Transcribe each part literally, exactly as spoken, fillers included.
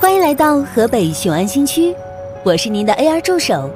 欢迎来到河北雄安新区，我是您的 A R 助手。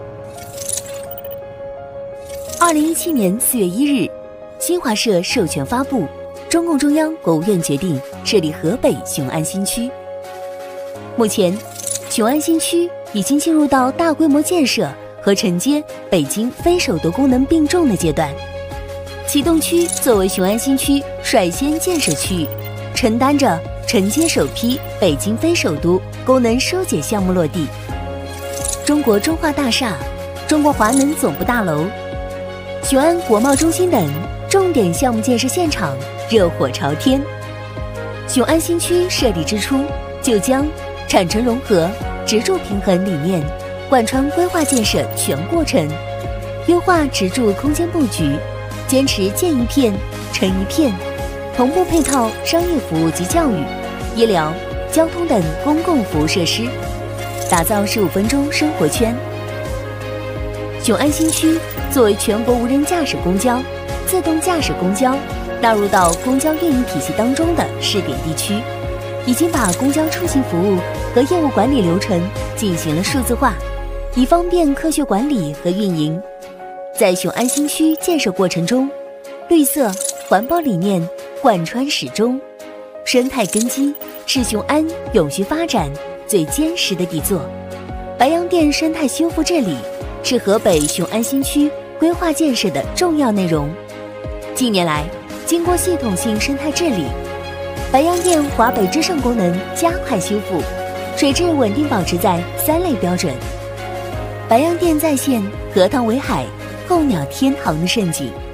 二零一七年四月一日，新华社授权发布，中共中央、国务院决定设立河北雄安新区。目前，雄安新区已经进入到大规模建设和承接北京非首都功能并重的阶段。启动区作为雄安新区率先建设区域，承担着承接首批北京非首都功能疏解项目落地。中国中化大厦、中国华能总部大楼、雄安国贸中心等重点项目建设现场热火朝天。雄安新区设立之初，就将产城融合、支柱平衡理念贯穿规划建设全过程，优化支柱空间布局，坚持建一片、成一片，同步配套商业服务及教育、医疗、交通等公共服务设施，打造十五分钟生活圈。雄安新区作为全国无人驾驶公交、自动驾驶公交纳入到公交运营体系当中的试点地区，已经把公交出行服务和业务管理流程进行了数字化，以方便科学管理和运营。在雄安新区建设过程中，绿色环保理念贯穿始终，生态根基是雄安永续发展最坚实的底座。白洋淀生态修复治理是河北雄安新区规划建设的重要内容。近年来，经过系统性生态治理，白洋淀华北支盛功能加快修复，水质稳定保持在三类标准。白洋淀再现荷塘为海、候鸟天堂的盛景。